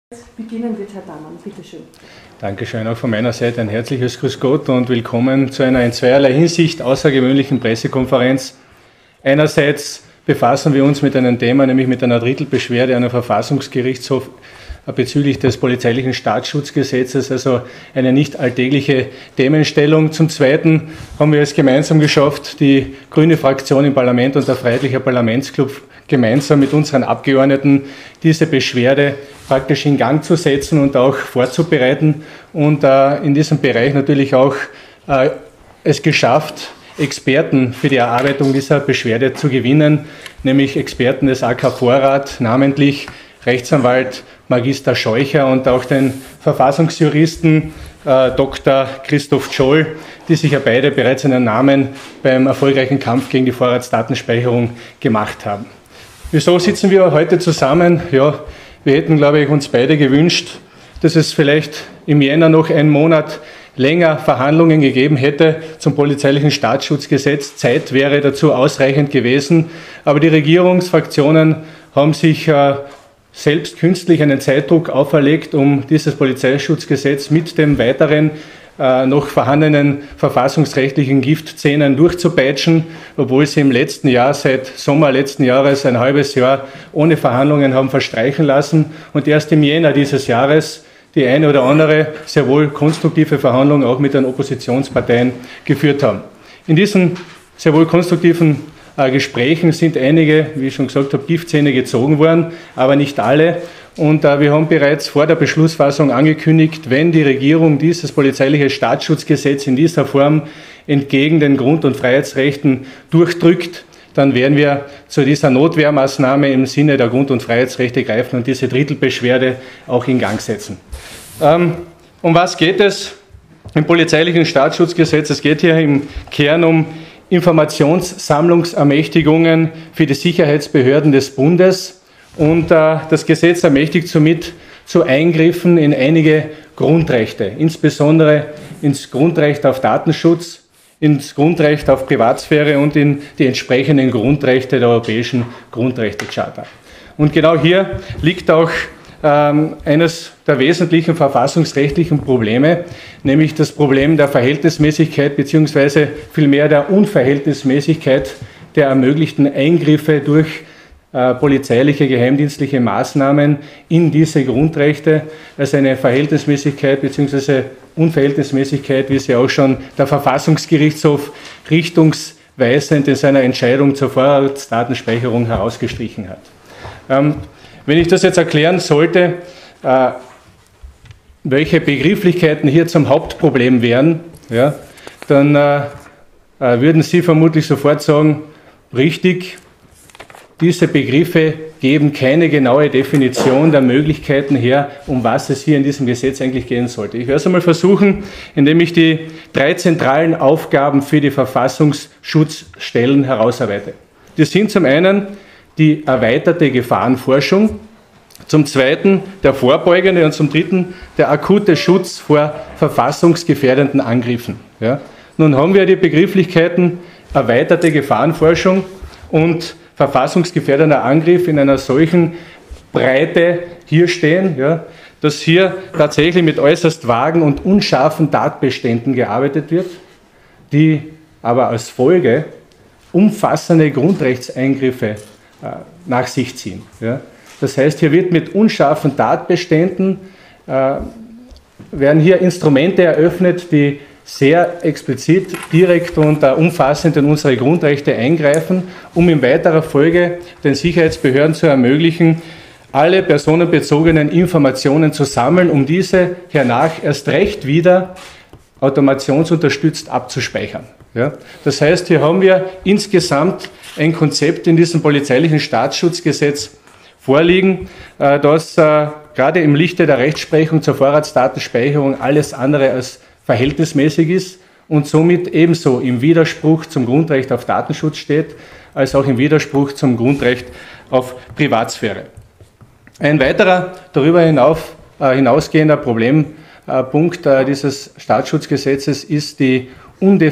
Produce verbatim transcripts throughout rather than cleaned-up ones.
Beginnen wird Herr Dammann, bitteschön. Dankeschön, auch von meiner Seite ein herzliches Grüß Gott und willkommen zu einer in zweierlei Hinsicht außergewöhnlichen Pressekonferenz. Einerseits befassen wir uns mit einem Thema, nämlich mit einer Drittelbeschwerde an den Verfassungsgerichtshof bezüglich des polizeilichen Staatsschutzgesetzes, also eine nicht alltägliche Themenstellung. Zum Zweiten haben wir es gemeinsam geschafft, die grüne Fraktion im Parlament und der Freiheitliche Parlamentsclub gemeinsam mit unseren Abgeordneten diese Beschwerde praktisch in Gang zu setzen und auch vorzubereiten und äh, in diesem Bereich natürlich auch äh, es geschafft, Experten für die Erarbeitung dieser Beschwerde zu gewinnen, nämlich Experten des A K Vorrat, namentlich Rechtsanwalt Magister Scheucher und auch den Verfassungsjuristen äh, Doktor Christoph Tscholl, die sich ja beide bereits einen Namen beim erfolgreichen Kampf gegen die Vorratsdatenspeicherung gemacht haben. Wieso sitzen wir heute zusammen? Ja, wir hätten, glaube ich, uns beide gewünscht, dass es vielleicht im Jänner noch einen Monat länger Verhandlungen gegeben hätte zum polizeilichen Staatsschutzgesetz. Zeit wäre dazu ausreichend gewesen. Aber die Regierungsfraktionen haben sich äh, selbst künstlich einen Zeitdruck auferlegt, um dieses Polizeischutzgesetz mit dem weiteren äh, noch vorhandenen verfassungsrechtlichen Giftzähnen durchzupeitschen, obwohl sie im letzten Jahr, seit Sommer letzten Jahres, ein halbes Jahr ohne Verhandlungen haben verstreichen lassen und erst im Jänner dieses Jahres die eine oder andere sehr wohl konstruktive Verhandlung auch mit den Oppositionsparteien geführt haben. In diesen sehr wohl konstruktiven äh, Gesprächen sind einige, wie ich schon gesagt habe, Giftzähne gezogen worden, aber nicht alle. Und äh, wir haben bereits vor der Beschlussfassung angekündigt, wenn die Regierung dieses polizeiliche Staatsschutzgesetz in dieser Form entgegen den Grund- und Freiheitsrechten durchdrückt, dann werden wir zu dieser Notwehrmaßnahme im Sinne der Grund- und Freiheitsrechte greifen und diese Drittelbeschwerde auch in Gang setzen. Ähm, um was geht es im polizeilichen Staatsschutzgesetz? Es geht hier im Kern um Informationssammlungsermächtigungen für die Sicherheitsbehörden des Bundes und äh, das Gesetz ermächtigt somit zu Eingriffen in einige Grundrechte, insbesondere ins Grundrecht auf Datenschutz, ins Grundrecht auf Privatsphäre und in die entsprechenden Grundrechte der Europäischen Grundrechtecharta. Und genau hier liegt auch ähm, eines der wesentlichen verfassungsrechtlichen Probleme, nämlich das Problem der Verhältnismäßigkeit bzw. vielmehr der Unverhältnismäßigkeit der ermöglichten Eingriffe durch äh, polizeiliche, geheimdienstliche Maßnahmen in diese Grundrechte, also eine Verhältnismäßigkeit bzw. Unverhältnismäßigkeit, wie sie auch schon der Verfassungsgerichtshof richtungsweisend in seiner Entscheidung zur Vorratsdatenspeicherung herausgestrichen hat. Ähm, wenn ich das jetzt erklären sollte, äh, welche Begrifflichkeiten hier zum Hauptproblem wären, ja, dann äh, äh, würden Sie vermutlich sofort sagen, richtig, diese Begriffe geben keine genaue Definition der Möglichkeiten her, um was es hier in diesem Gesetz eigentlich gehen sollte. Ich werde es einmal versuchen, indem ich die drei zentralen Aufgaben für die Verfassungsschutzstellen herausarbeite. Das sind zum einen die erweiterte Gefahrenforschung, zum zweiten der vorbeugende und zum dritten der akute Schutz vor verfassungsgefährdenden Angriffen. Ja. Nun haben wir die Begrifflichkeiten erweiterte Gefahrenforschung und verfassungsgefährdender Angriff in einer solchen Breite hier stehen, ja, dass hier tatsächlich mit äußerst vagen und unscharfen Tatbeständen gearbeitet wird, die aber als Folge umfassende Grundrechtseingriffe äh, nach sich ziehen. Ja. Das heißt, hier wird mit unscharfen Tatbeständen, äh, werden hier Instrumente eröffnet, die sehr explizit, direkt und uh, umfassend in unsere Grundrechte eingreifen, um in weiterer Folge den Sicherheitsbehörden zu ermöglichen, alle personenbezogenen Informationen zu sammeln, um diese hernach erst recht wieder automationsunterstützt abzuspeichern. Ja? Das heißt, hier haben wir insgesamt ein Konzept in diesem polizeilichen Staatsschutzgesetz vorliegen, uh, das uh, gerade im Lichte der Rechtsprechung zur Vorratsdatenspeicherung alles andere als verhältnismäßig ist und somit ebenso im Widerspruch zum Grundrecht auf Datenschutz steht, als auch im Widerspruch zum Grundrecht auf Privatsphäre. Ein weiterer darüber hinauf, äh, hinausgehender Problempunkt äh, dieses Staatsschutzgesetzes ist die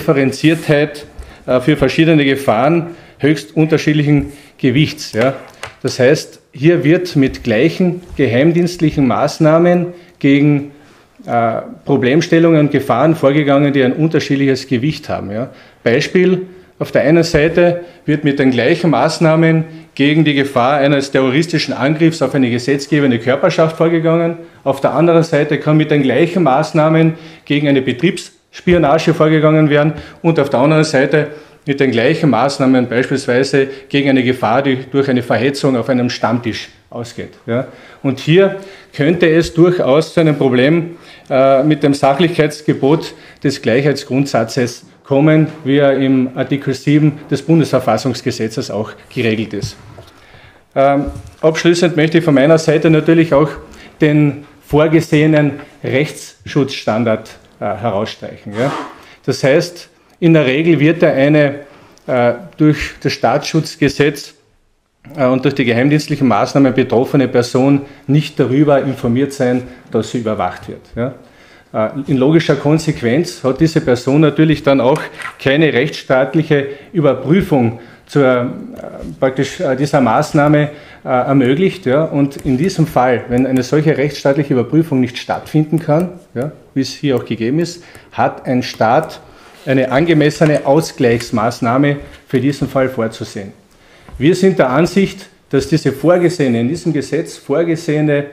Undifferenziertheit äh, für verschiedene Gefahren höchst unterschiedlichen Gewichts. Ja. Das heißt, hier wird mit gleichen geheimdienstlichen Maßnahmen gegen äh, Problemstellungen und Gefahren vorgegangen, die ein unterschiedliches Gewicht haben. Ja. Beispiel, auf der einen Seite wird mit den gleichen Maßnahmen gegen die Gefahr eines terroristischen Angriffs auf eine gesetzgebende Körperschaft vorgegangen. Auf der anderen Seite kann mit den gleichen Maßnahmen gegen eine Betriebsspionage vorgegangen werden und auf der anderen Seite mit den gleichen Maßnahmen beispielsweise gegen eine Gefahr, die durch eine Verhetzung auf einem Stammtisch ausgeht. Ja. Und hier könnte es durchaus zu einem Problem äh, mit dem Sachlichkeitsgebot des Gleichheitsgrundsatzes kommen, wie er im Artikel sieben des Bundesverfassungsgesetzes auch geregelt ist. Ähm, abschließend möchte ich von meiner Seite natürlich auch den vorgesehenen Rechtsschutzstandard äh, herausstreichen. Ja. Das heißt, in der Regel wird er eine äh, durch das Staatsschutzgesetz äh, und durch die geheimdienstlichen Maßnahmen betroffene Person nicht darüber informiert sein, dass sie überwacht wird. Ja. In logischer Konsequenz hat diese Person natürlich dann auch keine rechtsstaatliche Überprüfung zur, äh, praktisch äh, dieser Maßnahme äh, ermöglicht. Ja. Und in diesem Fall, wenn eine solche rechtsstaatliche Überprüfung nicht stattfinden kann, ja, wie es hier auch gegeben ist, hat ein Staat eine angemessene Ausgleichsmaßnahme für diesen Fall vorzusehen. Wir sind der Ansicht, dass diese vorgesehene, in diesem Gesetz vorgesehene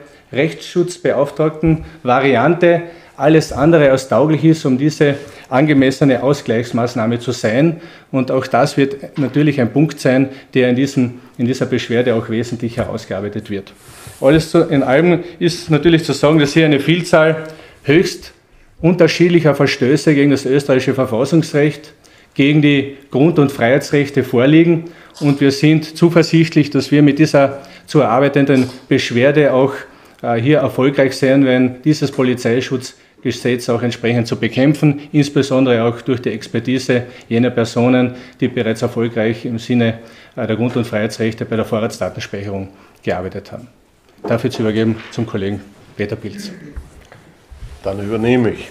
Rechtsschutzbeauftragten-Variante alles andere als tauglich ist, um diese angemessene Ausgleichsmaßnahme zu sein. Und auch das wird natürlich ein Punkt sein, der in, diesem, in dieser Beschwerde auch wesentlich herausgearbeitet wird. Alles in allem ist natürlich zu sagen, dass hier eine Vielzahl höchst unterschiedlicher Verstöße gegen das österreichische Verfassungsrecht, gegen die Grund- und Freiheitsrechte vorliegen. Und wir sind zuversichtlich, dass wir mit dieser zu erarbeitenden Beschwerde auch äh, hier erfolgreich sein, wenn dieses Polizeischutzgesetz auch entsprechend zu bekämpfen, insbesondere auch durch die Expertise jener Personen, die bereits erfolgreich im Sinne äh, der Grund- und Freiheitsrechte bei der Vorratsdatenspeicherung gearbeitet haben. Dafür zu übergeben zum Kollegen Peter Pilz. Dann übernehme ich.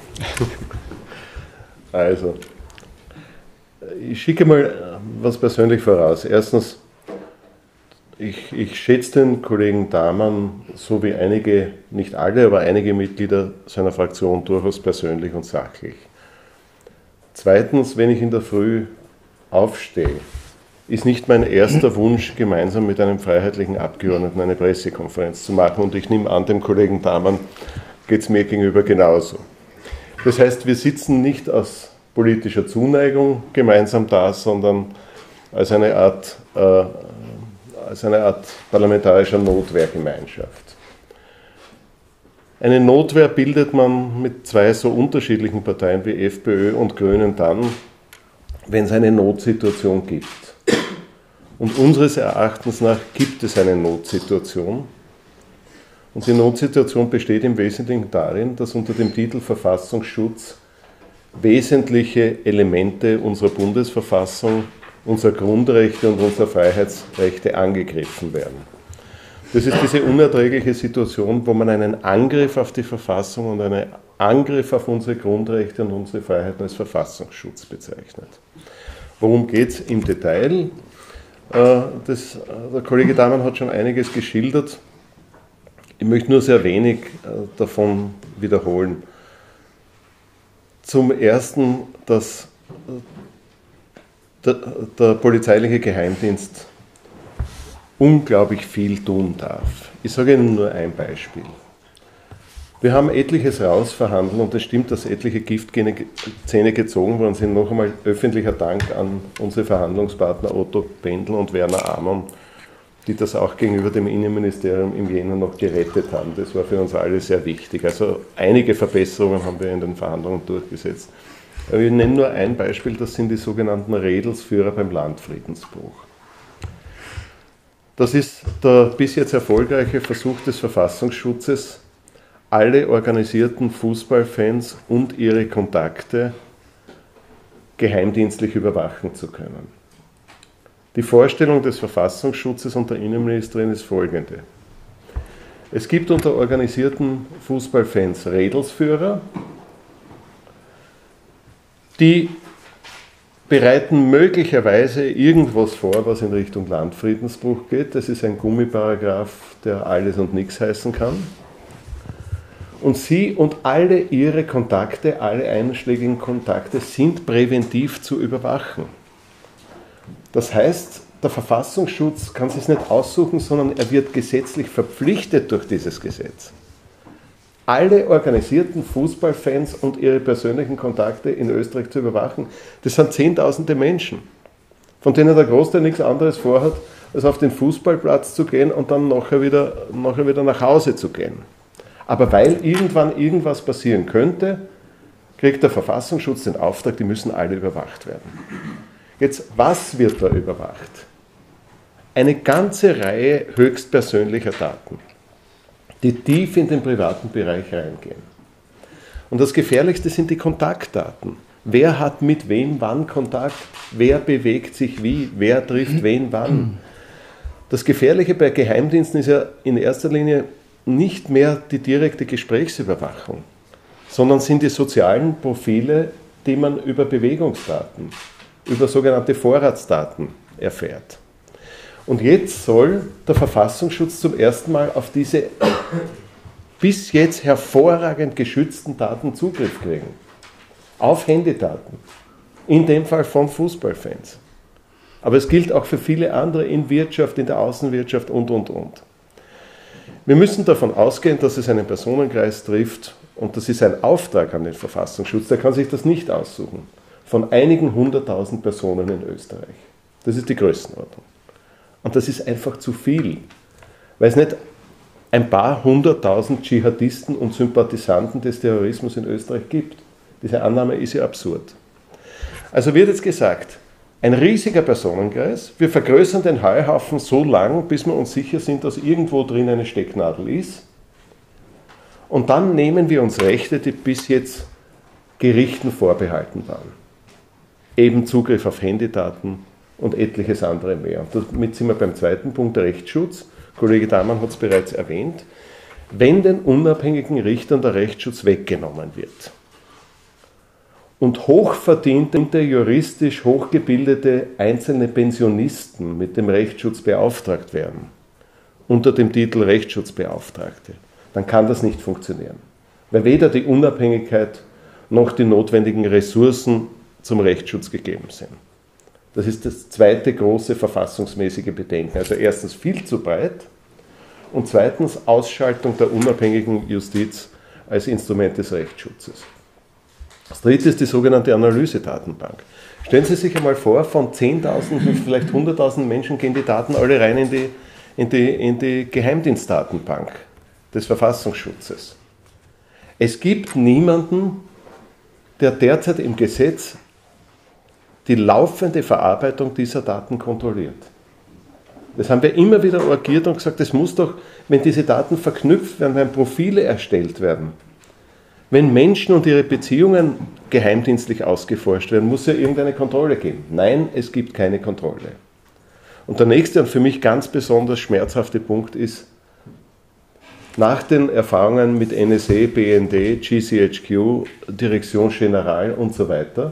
Also, ich schicke mal was persönlich voraus. Erstens, ich, ich schätze den Kollegen Damann, so wie einige, nicht alle, aber einige Mitglieder seiner Fraktion durchaus persönlich und sachlich. Zweitens, wenn ich in der Früh aufstehe, ist nicht mein erster Wunsch, gemeinsam mit einem freiheitlichen Abgeordneten eine Pressekonferenz zu machen. Und ich nehme an, dem Kollegen Damann geht es mir gegenüber genauso. Das heißt, wir sitzen nicht aus politischer Zuneigung gemeinsam da, sondern als eine Art, äh, als eine Art parlamentarischer Notwehrgemeinschaft. Eine Notwehr bildet man mit zwei so unterschiedlichen Parteien wie FPÖ und Grünen dann, wenn es eine Notsituation gibt. Und unseres Erachtens nach gibt es eine Notsituation. Und die Notsituation besteht im Wesentlichen darin, dass unter dem Titel Verfassungsschutz wesentliche Elemente unserer Bundesverfassung, unserer Grundrechte und unserer Freiheitsrechte angegriffen werden. Das ist diese unerträgliche Situation, wo man einen Angriff auf die Verfassung und einen Angriff auf unsere Grundrechte und unsere Freiheiten als Verfassungsschutz bezeichnet. Worum geht es im Detail? Das, der Kollege Damann hat schon einiges geschildert. Ich möchte nur sehr wenig davon wiederholen. Zum Ersten, dass der, der polizeiliche Geheimdienst unglaublich viel tun darf. Ich sage Ihnen nur ein Beispiel. Wir haben etliches rausverhandelt und es stimmt, dass etliche Giftzähne gezogen worden sind. Noch einmal öffentlicher Dank an unsere Verhandlungspartner Otto Pendel und Werner Amon, die das auch gegenüber dem Innenministerium im Jänner noch gerettet haben. Das war für uns alle sehr wichtig. Also einige Verbesserungen haben wir in den Verhandlungen durchgesetzt. Aber ich nenne nur ein Beispiel, das sind die sogenannten Redelsführer beim Landfriedensbruch. Das ist der bis jetzt erfolgreiche Versuch des Verfassungsschutzes, alle organisierten Fußballfans und ihre Kontakte geheimdienstlich überwachen zu können. Die Vorstellung des Verfassungsschutzes und der Innenministerin ist folgende. Es gibt unter organisierten Fußballfans Redelsführer, die bereiten möglicherweise irgendwas vor, was in Richtung Landfriedensbruch geht. Das ist ein Gummiparagraph, der alles und nichts heißen kann. Und Sie und alle Ihre Kontakte, alle einschlägigen Kontakte sind präventiv zu überwachen. Das heißt, der Verfassungsschutz kann sich nicht aussuchen, sondern er wird gesetzlich verpflichtet durch dieses Gesetz, alle organisierten Fußballfans und ihre persönlichen Kontakte in Österreich zu überwachen. Das sind Zehntausende Menschen, von denen der Großteil nichts anderes vorhat, als auf den Fußballplatz zu gehen und dann nachher wieder, nachher wieder nach Hause zu gehen. Aber weil irgendwann irgendwas passieren könnte, kriegt der Verfassungsschutz den Auftrag, die müssen alle überwacht werden. Jetzt, was wird da überwacht? Eine ganze Reihe höchstpersönlicher Daten, die tief in den privaten Bereich reingehen. Und das Gefährlichste sind die Kontaktdaten. Wer hat mit wem wann Kontakt? Wer bewegt sich wie? Wer trifft wen wann? Das Gefährliche bei Geheimdiensten ist ja in erster Linie nicht mehr die direkte Gesprächsüberwachung, sondern sind die sozialen Profile, die man über Bewegungsdaten, über sogenannte Vorratsdaten erfährt. Und jetzt soll der Verfassungsschutz zum ersten Mal auf diese bis jetzt hervorragend geschützten Daten Zugriff kriegen. Auf Handydaten. In dem Fall von Fußballfans. Aber es gilt auch für viele andere in Wirtschaft, in der Außenwirtschaft und, und, und. Wir müssen davon ausgehen, dass es einen Personenkreis trifft, und das ist ein Auftrag an den Verfassungsschutz, der kann sich das nicht aussuchen, von einigen hunderttausend Personen in Österreich. Das ist die Größenordnung. Und das ist einfach zu viel, weil es nicht ein paar hunderttausend Dschihadisten und Sympathisanten des Terrorismus in Österreich gibt. Diese Annahme ist ja absurd. Also wird jetzt gesagt, ein riesiger Personenkreis, wir vergrößern den Heuhaufen so lang, bis wir uns sicher sind, dass irgendwo drin eine Stecknadel ist. Und dann nehmen wir uns Rechte, die bis jetzt Gerichten vorbehalten waren. Eben Zugriff auf Handydaten und etliches andere mehr. Und damit sind wir beim zweiten Punkt, der Rechtsschutz. Kollege Damann hat es bereits erwähnt. Wenn den unabhängigen Richtern der Rechtsschutz weggenommen wird und hochverdiente, juristisch hochgebildete einzelne Pensionisten mit dem Rechtsschutz beauftragt werden, unter dem Titel Rechtsschutzbeauftragte, dann kann das nicht funktionieren. Weil weder die Unabhängigkeit noch die notwendigen Ressourcen zum Rechtsschutz gegeben sind. Das ist das zweite große verfassungsmäßige Bedenken. Also erstens viel zu breit und zweitens Ausschaltung der unabhängigen Justiz als Instrument des Rechtsschutzes. Das dritte ist die sogenannte Analysedatenbank. Stellen Sie sich einmal vor, von zehntausend, vielleicht hunderttausend Menschen gehen die Daten alle rein in die, in die, in die Geheimdienstdatenbank des Verfassungsschutzes. Es gibt niemanden, der derzeit im Gesetz die laufende Verarbeitung dieser Daten kontrolliert. Das haben wir immer wieder agiert und gesagt, es muss doch, wenn diese Daten verknüpft werden, wenn Profile erstellt werden, wenn Menschen und ihre Beziehungen geheimdienstlich ausgeforscht werden, muss ja irgendeine Kontrolle geben. Nein, es gibt keine Kontrolle. Und der nächste und für mich ganz besonders schmerzhafte Punkt ist, nach den Erfahrungen mit N S A, B N D, G C H Q, Direction Générale und so weiter,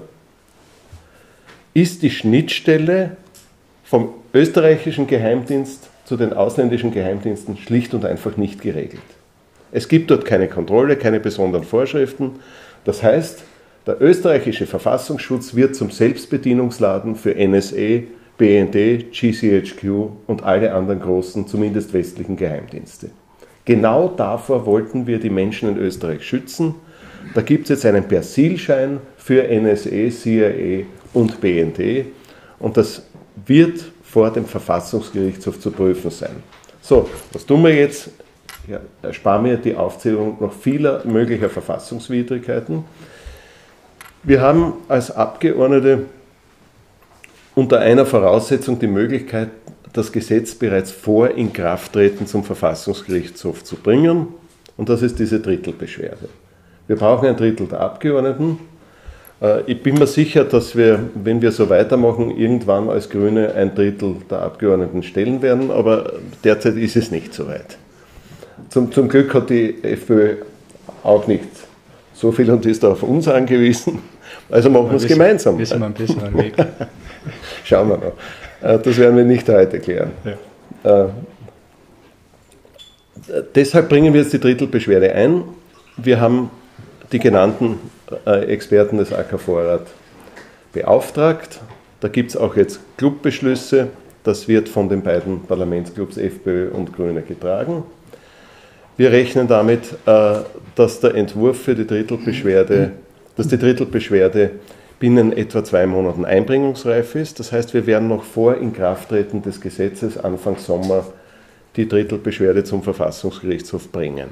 ist die Schnittstelle vom österreichischen Geheimdienst zu den ausländischen Geheimdiensten schlicht und einfach nicht geregelt. Es gibt dort keine Kontrolle, keine besonderen Vorschriften. Das heißt, der österreichische Verfassungsschutz wird zum Selbstbedienungsladen für N S A, B N D, G C H Q und alle anderen großen, zumindest westlichen Geheimdienste. Genau davor wollten wir die Menschen in Österreich schützen. Da gibt es jetzt einen Persilschein für N S A, C I A und B N D und das wird vor dem Verfassungsgerichtshof zu prüfen sein. So, was tun wir jetzt? Ja, ersparen wir die Aufzählung noch vieler möglicher Verfassungswidrigkeiten. Wir haben als Abgeordnete unter einer Voraussetzung die Möglichkeit, das Gesetz bereits vor Inkrafttreten zum Verfassungsgerichtshof zu bringen, und das ist diese Drittelbeschwerde. Wir brauchen ein Drittel der Abgeordneten. Ich bin mir sicher, dass wir, wenn wir so weitermachen, irgendwann als Grüne ein Drittel der Abgeordneten stellen werden, aber derzeit ist es nicht so weit. Zum, zum Glück hat die FPÖ auch nicht So viel und ist auf uns angewiesen. Also machen wir es gemeinsam. Wissen wir einen besseren Weg. Schauen wir noch. Das werden wir nicht heute klären. Ja. Äh, deshalb bringen wir jetzt die Drittelbeschwerde ein. Wir haben die genannten äh, Experten des A K Vorrat beauftragt. Da gibt es auch jetzt Clubbeschlüsse. Das wird von den beiden Parlamentsclubs FPÖ und Grüne getragen. Wir rechnen damit, äh, dass der Entwurf für die Drittelbeschwerde, dass die Drittelbeschwerde binnen etwa zwei Monaten einbringungsreif ist. Das heißt, wir werden noch vor Inkrafttreten des Gesetzes Anfang Sommer die Drittelbeschwerde zum Verfassungsgerichtshof bringen.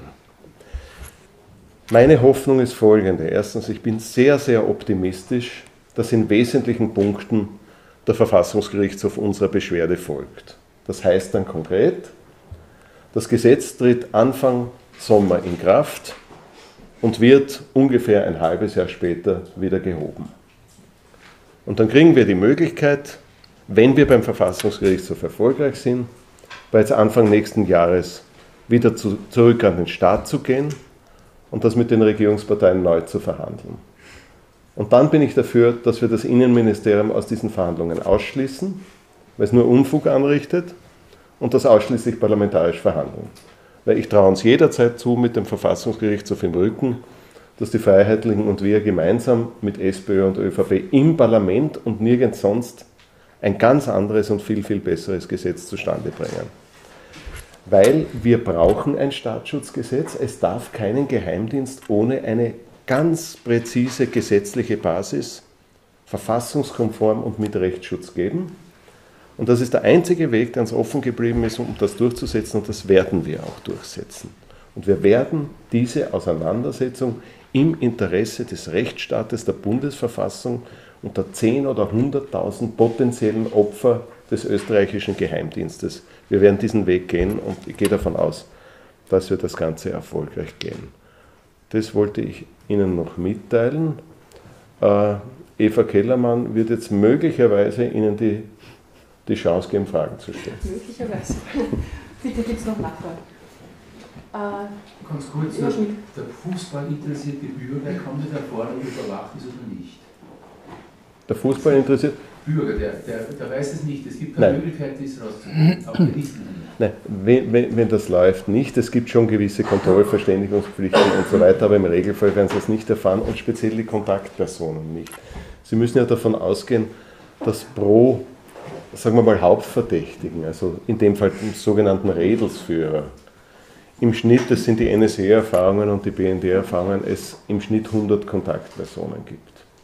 Meine Hoffnung ist folgende. Erstens, ich bin sehr, sehr optimistisch, dass in wesentlichen Punkten der Verfassungsgerichtshof unserer Beschwerde folgt. Das heißt dann konkret, das Gesetz tritt Anfang Sommer in Kraft und wird ungefähr ein halbes Jahr später wieder gehoben. Und dann kriegen wir die Möglichkeit, wenn wir beim Verfassungsgerichtshof erfolgreich sind, bereits Anfang nächsten Jahres wieder zu, zurück an den Staat zu gehen und das mit den Regierungsparteien neu zu verhandeln. Und dann bin ich dafür, dass wir das Innenministerium aus diesen Verhandlungen ausschließen, weil es nur Unfug anrichtet, und das ausschließlich parlamentarisch verhandeln. Weil ich traue uns jederzeit zu, mit dem Verfassungsgerichtshof im Rücken, dass die Freiheitlichen und wir gemeinsam mit SPÖ und ÖVP im Parlament und nirgends sonst ein ganz anderes und viel, viel besseres Gesetz zustande bringen. Weil wir brauchen ein Staatsschutzgesetz. Es darf keinen Geheimdienst ohne eine ganz präzise gesetzliche Basis, verfassungskonform und mit Rechtsschutz geben. Und das ist der einzige Weg, der uns offen geblieben ist, um das durchzusetzen, und das werden wir auch durchsetzen. Und wir werden diese Auseinandersetzung im Interesse des Rechtsstaates, der Bundesverfassung und der zehn oder hunderttausend potenziellen Opfer des österreichischen Geheimdienstes, wir werden diesen Weg gehen, und ich gehe davon aus, dass wir das Ganze erfolgreich gehen. Das wollte ich Ihnen noch mitteilen. Äh, Eva Kellermann wird jetzt möglicherweise Ihnen die, die Chance geben, Fragen zu stellen. Möglicherweise. Bitte gibt es noch Nachfragen. Äh, Ganz kurz, der, der Fußball interessierte Bürger, kommt der Erfahrung überwacht ist oder nicht? Der Fußball interessiert? Bürger, der, der, der weiß es nicht. Es gibt keine Nein. Möglichkeit, das rauszufinden. Auch der liest es nicht. Nein, wenn, wenn, wenn das läuft nicht, es gibt schon gewisse Kontrollverständigungspflichten und so weiter, aber im Regelfall werden Sie das nicht erfahren, und speziell die Kontaktpersonen nicht. Sie müssen ja davon ausgehen, dass pro, sagen wir mal, Hauptverdächtigen, also in dem Fall dem sogenannten Redelsführer, im Schnitt, das sind die N S A-Erfahrungen und die B N D-Erfahrungen, es im Schnitt hundert Kontaktpersonen gibt.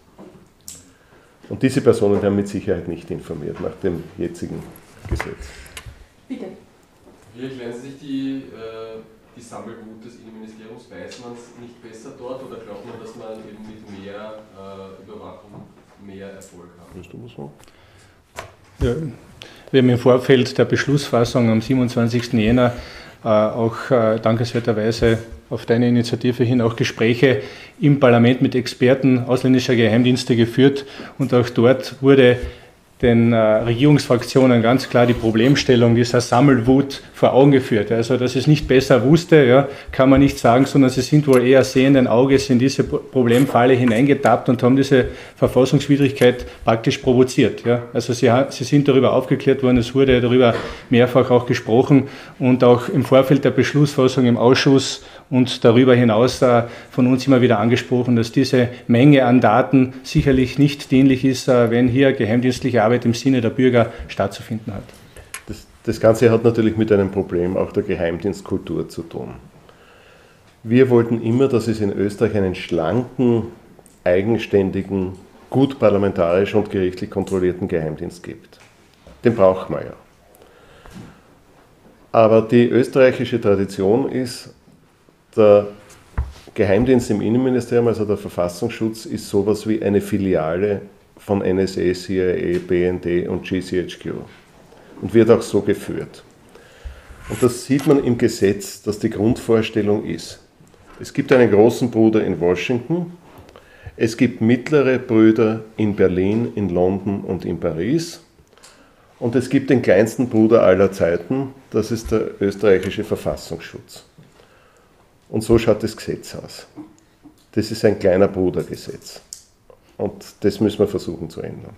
Und diese Personen werden mit Sicherheit nicht informiert nach dem jetzigen Gesetz. Bitte. Wie erklären Sie sich die, äh, die Sammelwut des Innenministeriums? Weiß man es nicht besser dort, oder glaubt man, dass man eben mit mehr äh, Überwachung mehr Erfolg hat? Willst du was sagen? Ja, wir haben im Vorfeld der Beschlussfassung am siebenundzwanzigsten Jänner äh, auch äh, dankenswerterweise auf deine Initiative hin auch Gespräche im Parlament mit Experten ausländischer Geheimdienste geführt, und auch dort wurde den äh, Regierungsfraktionen ganz klar die Problemstellung dieser Sammelwut vor Augen geführt. Also, dass es nicht besser wusste, ja, kann man nicht sagen, sondern sie sind wohl eher sehenden Auges in diese Problemfalle hineingetappt und haben diese Verfassungswidrigkeit praktisch provoziert. Ja. Also sie, sie sind darüber aufgeklärt worden, es wurde darüber mehrfach auch gesprochen, und auch im Vorfeld der Beschlussfassung im Ausschuss und darüber hinaus äh, von uns immer wieder angesprochen, dass diese Menge an Daten sicherlich nicht dienlich ist, äh, wenn hier geheimdienstliche Arbeit im Sinne der Bürger stattzufinden hat. Das, das Ganze hat natürlich mit einem Problem auch der Geheimdienstkultur zu tun. Wir wollten immer, dass es in Österreich einen schlanken, eigenständigen, gut parlamentarisch und gerichtlich kontrollierten Geheimdienst gibt. Den braucht man ja. Aber die österreichische Tradition ist, der Geheimdienst im Innenministerium, also der Verfassungsschutz, ist sowas wie eine Filiale von N S A, C I A, B N D und G C H Q und wird auch so geführt. Und das sieht man im Gesetz, dass die Grundvorstellung ist: Es gibt einen großen Bruder in Washington, es gibt mittlere Brüder in Berlin, in London und in Paris, und es gibt den kleinsten Bruder aller Zeiten, das ist der österreichische Verfassungsschutz. Und so schaut das Gesetz aus. das ist ein kleiner Brudergesetz. Und das müssen wir versuchen zu ändern.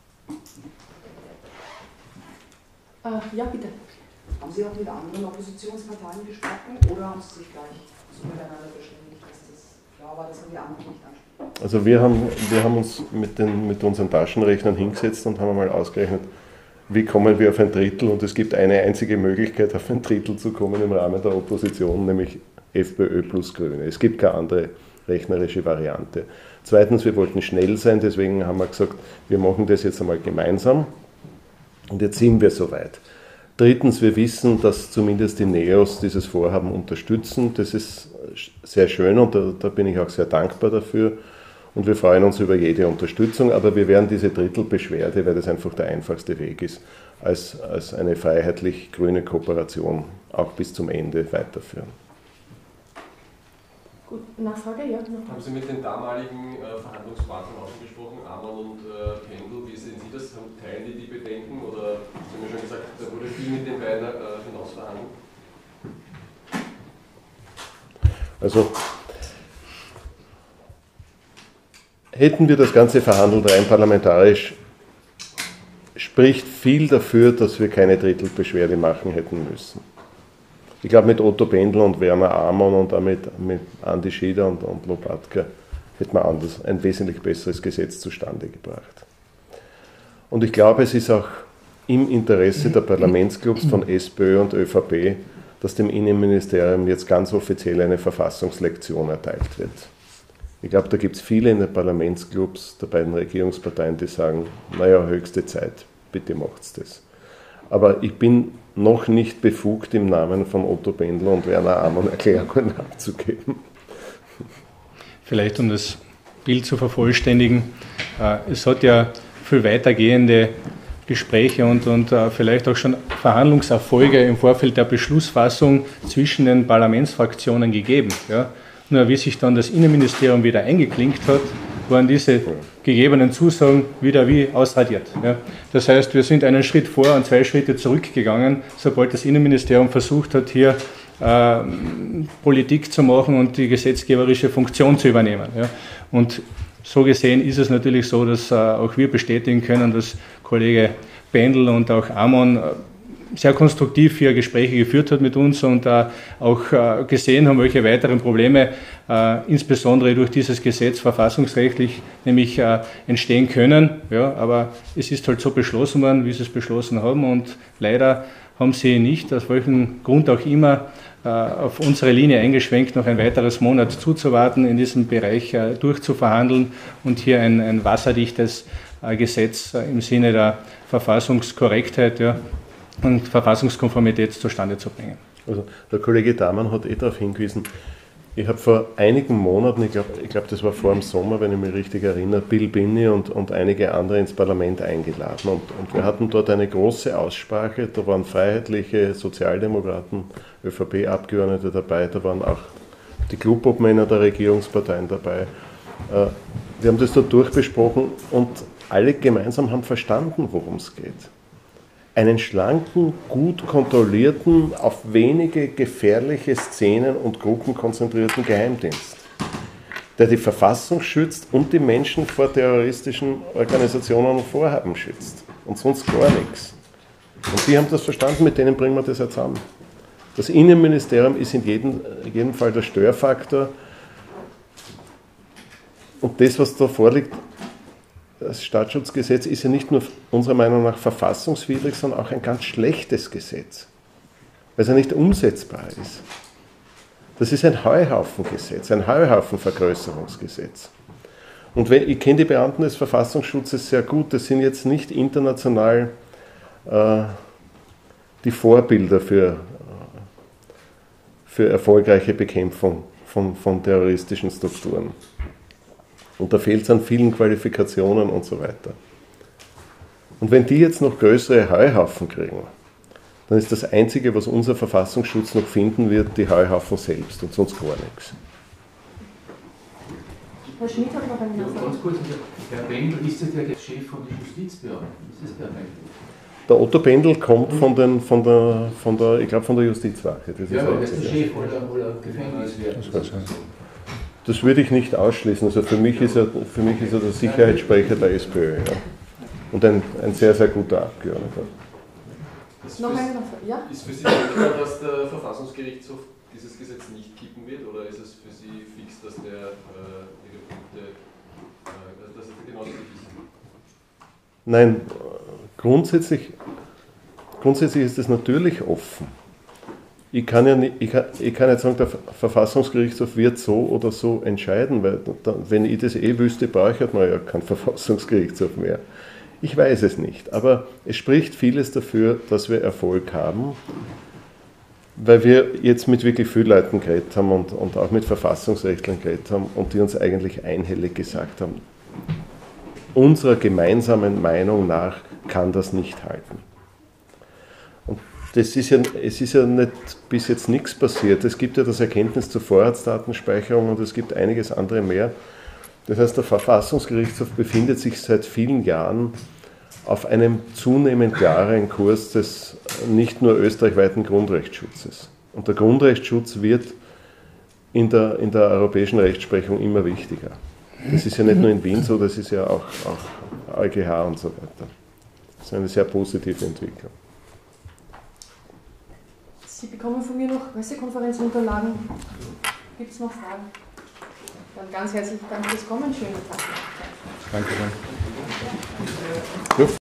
Äh, ja, bitte. Haben Sie auch mit anderen Oppositionsparteien gesprochen oder haben Sie sich gleich so miteinander verständigt, dass das klar war, dass man die anderen nicht anspricht? Also wir haben, wir haben uns mit, den, mit unseren Taschenrechnern hingesetzt und haben mal ausgerechnet, wie kommen wir auf ein Drittel, und es gibt eine einzige Möglichkeit, auf ein Drittel zu kommen im Rahmen der Opposition, nämlich FPÖ plus Grüne. Es gibt keine andere rechnerische Variante. Zweitens, wir wollten schnell sein, deswegen haben wir gesagt, wir machen das jetzt einmal gemeinsam und jetzt sind wir soweit. Drittens, wir wissen, dass zumindest die Neos dieses Vorhaben unterstützen. Das ist sehr schön und da, da bin ich auch sehr dankbar dafür. Und wir freuen uns über jede Unterstützung, aber wir werden diese Drittelbeschwerde, weil das einfach der einfachste Weg ist, als, als eine freiheitlich-grüne Kooperation auch bis zum Ende weiterführen. Gut, Nachfrage? Ja, noch. Haben Sie mit den damaligen äh, Verhandlungspartnern auch gesprochen, Ammann und äh, Pendel? Wie sehen Sie das? Teilen die die Bedenken? Oder Sie haben ja schon gesagt, da wurde viel mit den beiden äh, hinaus verhandelt? Also, hätten wir das Ganze verhandelt rein parlamentarisch, spricht viel dafür, dass wir keine Drittelbeschwerde machen hätten müssen. Ich glaube, mit Otto Pendel und Werner Ammann und auch mit, mit Andi Schieder und, und Lopatka hätte man anders, ein wesentlich besseres Gesetz zustande gebracht. Und ich glaube, es ist auch im Interesse der Parlamentsclubs von SPÖ und ÖVP, dass dem Innenministerium jetzt ganz offiziell eine Verfassungslektion erteilt wird. Ich glaube, da gibt es viele in den Parlamentsclubs der beiden Regierungsparteien, die sagen, naja, höchste Zeit, bitte macht's das. Aber ich bin noch nicht befugt, im Namen von Otto Pendel und Werner Ammann Erklärungen abzugeben. Vielleicht um das Bild zu vervollständigen, es hat ja viel weitergehende Gespräche und, und vielleicht auch schon Verhandlungserfolge im Vorfeld der Beschlussfassung zwischen den Parlamentsfraktionen gegeben. Ja. Nur wie sich dann das Innenministerium wieder eingeklinkt hat, waren diese gegebenen Zusagen wieder wie ausradiert. Ja. Das heißt, wir sind einen Schritt vor und zwei Schritte zurückgegangen, sobald das Innenministerium versucht hat, hier äh, Politik zu machen und die gesetzgeberische Funktion zu übernehmen. Ja. Und so gesehen ist es natürlich so, dass äh, auch wir bestätigen können, dass Kollege Pendel und auch Ammann äh, sehr konstruktiv hier Gespräche geführt hat mit uns und äh, auch äh, gesehen haben, welche weiteren Probleme äh, insbesondere durch dieses Gesetz verfassungsrechtlich nämlich äh, entstehen können. Ja, aber es ist halt so beschlossen worden, wie sie es beschlossen haben, und leider haben sie nicht, aus welchem Grund auch immer, äh, auf unsere Linie eingeschwenkt, noch ein weiteres Monat zuzuwarten, in diesem Bereich äh, durchzuverhandeln und hier ein, ein wasserdichtes äh, Gesetz äh, im Sinne der Verfassungskorrektheit, ja, und Verfassungskonformität zustande zu bringen. Also der Kollege Damann hat eh darauf hingewiesen, ich habe vor einigen Monaten, ich glaube, ich glaub, das war vor dem Sommer, wenn ich mich richtig erinnere, Bill Binney und, und einige andere ins Parlament eingeladen. Und, und wir hatten dort eine große Aussprache, da waren freiheitliche Sozialdemokraten, ÖVP-Abgeordnete dabei, da waren auch die Clubobmänner der Regierungsparteien dabei. Wir haben das dort durchbesprochen und alle gemeinsam haben verstanden, worum es geht. Einen schlanken, gut kontrollierten, auf wenige gefährliche Szenen und Gruppen konzentrierten Geheimdienst, der die Verfassung schützt und die Menschen vor terroristischen Organisationen und Vorhaben schützt. Und sonst gar nichts. Und die haben das verstanden, mit denen bringen wir das jetzt zusammen. Das Innenministerium ist in jedem, in jedem Fall der Störfaktor. Und das, was da vorliegt, das Staatsschutzgesetz ist ja nicht nur unserer Meinung nach verfassungswidrig, sondern auch ein ganz schlechtes Gesetz, weil es ja nicht umsetzbar ist. Das ist ein Heuhaufengesetz, ein Heuhaufenvergrößerungsgesetz. Und wenn, ich kenne die Beamten des Verfassungsschutzes sehr gut, das sind jetzt nicht international äh, die Vorbilder für, für erfolgreiche Bekämpfung von, von terroristischen Strukturen. Und da fehlt es an vielen Qualifikationen und so weiter. Und wenn die jetzt noch größere Heuhaufen kriegen, dann ist das Einzige, was unser Verfassungsschutz noch finden wird, die Heuhaufen selbst und sonst gar nichts. Herr Schmidt hat noch eine Ja, Nachfrage. ganz kurz, Herr Pendel ist ja der Chef von den Justizbeamten. Ist das der Pendel? Der Otto Pendel kommt von, den, von, der, von der, ich glaube von der Justizwache. Das Ja, ist aber er ist der richtig, Chef oder, oder Gefängniswert. Das, das würde ich nicht ausschließen. Also für mich ist er, für mich ist er der Sicherheitssprecher der SPÖ. Ja. Und ein, ein sehr, sehr guter Abgeordneter. Noch eine Frage? Ja? Ist für Sie denkbar, dass der Verfassungsgerichtshof dieses Gesetz nicht kippen wird, oder ist es für Sie fix, dass der äh, Ihre Punkte, äh, dass er genauso ist? Nein, grundsätzlich, grundsätzlich ist es natürlich offen. Ich kann ja nicht, ich kann, ich kann nicht sagen, der Verfassungsgerichtshof wird so oder so entscheiden, weil dann, wenn ich das eh wüsste, brauche ich halt mal ja keinen Verfassungsgerichtshof mehr. Ich weiß es nicht, aber es spricht vieles dafür, dass wir Erfolg haben, weil wir jetzt mit wirklich vielen Leuten geredet haben und, und auch mit Verfassungsrechtlern geredet haben und die uns eigentlich einhellig gesagt haben, unserer gemeinsamen Meinung nach kann das nicht halten. Und das ist ja, es ist ja nicht, bis jetzt nichts passiert. Es gibt ja das Erkenntnis zur Vorratsdatenspeicherung und es gibt einiges andere mehr. Das heißt, der Verfassungsgerichtshof befindet sich seit vielen Jahren auf einem zunehmend klareren Kurs des nicht nur österreichweiten Grundrechtsschutzes. Und der Grundrechtsschutz wird in der, in der europäischen Rechtsprechung immer wichtiger. Das ist ja nicht nur in Wien so, das ist ja auch, auch E G H und so weiter. Das ist eine sehr positive Entwicklung. Sie bekommen von mir noch Pressekonferenzunterlagen. Gibt es noch Fragen? Dann ganz herzlichen Dank fürs Kommen. Schönen Tag. Danke schön. Gut.